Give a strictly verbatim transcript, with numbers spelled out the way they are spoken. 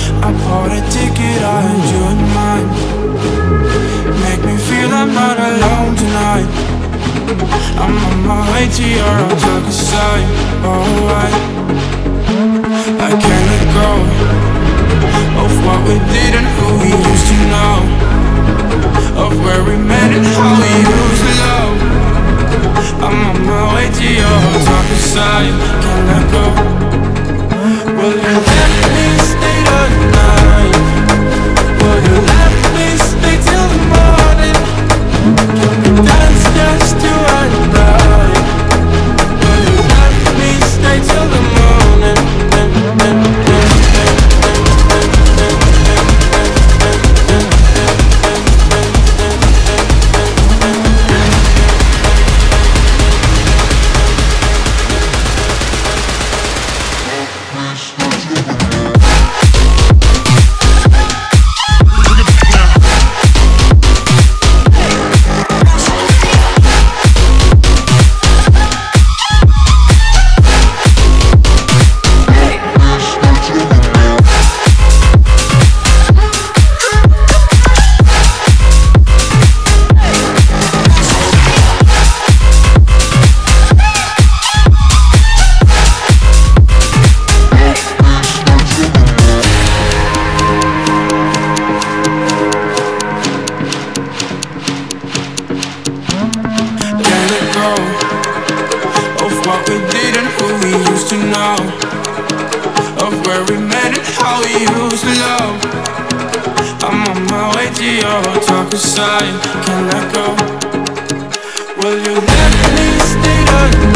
I bought a ticket, I had you in mind. Make me feel I'm not alone tonight. I'm on my way to your darker side. Oh, I, I can't let go of what we did and who we used to know, of where we met and how we used to love. I'm on my way to your darker side. Can't let go. Will you let me stay tonight? Will you let me stay till the morning? Can we dance just you and I? Will you let me stay till the morning? Side, can't let go. Will you let me stay tonight?